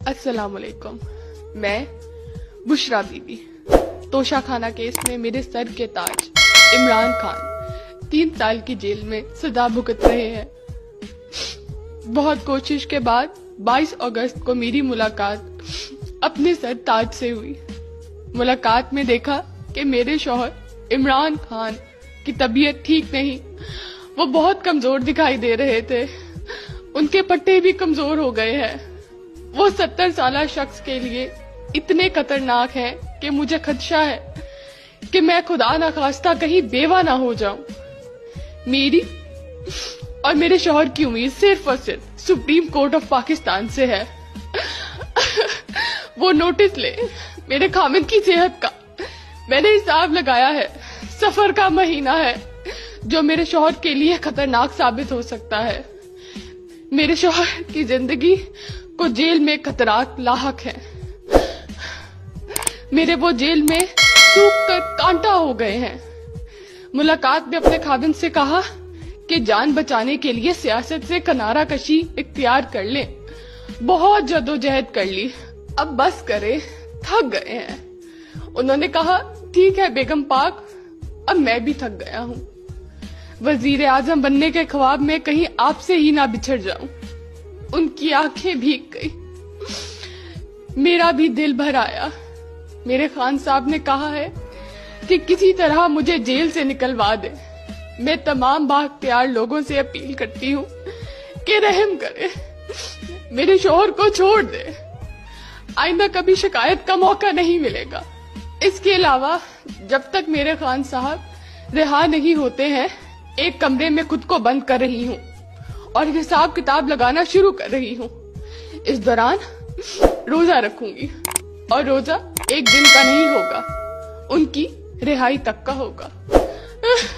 अस्सलाम वालेकुम। मैं बुशरा बीबी। तोशा खाना केस में मेरे सर के ताज इमरान खान 3 साल की जेल में सजा भुगत रहे हैं। बहुत कोशिश के बाद 22 अगस्त को मेरी मुलाकात अपने सर ताज से हुई। मुलाकात में देखा कि मेरे शौहर इमरान खान की तबीयत ठीक नहीं, वो बहुत कमजोर दिखाई दे रहे थे। उनके पट्टे भी कमजोर हो गए हैं। वो 70 साल शख्स के लिए इतने खतरनाक हैं कि मुझे खदशा है कि मैं खुदा ना खास्ता कहीं बेवा ना हो जाऊं। मेरी और मेरे शौहर की उम्मीद सिर्फ और सिर्फ सुप्रीम कोर्ट ऑफ पाकिस्तान से है। वो नोटिस ले मेरे खामिद की सेहत का। मैंने हिसाब लगाया है, सफर का महीना है जो मेरे शौहर के लिए खतरनाक साबित हो सकता है। मेरे शौहर की जिंदगी को जेल में खतरात लाहक है। मेरे वो जेल में सूख कर कांटा हो गए हैं। मुलाकात में अपने खाविंद से कहा कि जान बचाने के लिए सियासत से किनारा कशी इख्तियार कर ले। बहुत जदोजहद कर ली, अब बस करे, थक गए हैं। उन्होंने कहा ठीक है बेगम पाक, अब मैं भी थक गया हूँ। वजीर आजम बनने के ख्वाब में कहीं आपसे ही ना बिछड़ जाऊं। उनकी आंखें भीग गई, मेरा भी दिल भर आया। मेरे खान साहब ने कहा है कि किसी तरह मुझे जेल से निकलवा दे। मैं तमाम बाख्तियार लोगों से अपील करती हूँ कि रहम करे, मेरे शौहर को छोड़ दे। आइंदा कभी शिकायत का मौका नहीं मिलेगा। इसके अलावा जब तक मेरे खान साहब रिहा नहीं होते हैं, एक कमरे में खुद को बंद कर रही हूँ और हिसाब किताब लगाना शुरू कर रही हूँ। इस दौरान रोजा रखूंगी और रोजा एक दिन का नहीं होगा, उनकी रिहाई तक का होगा।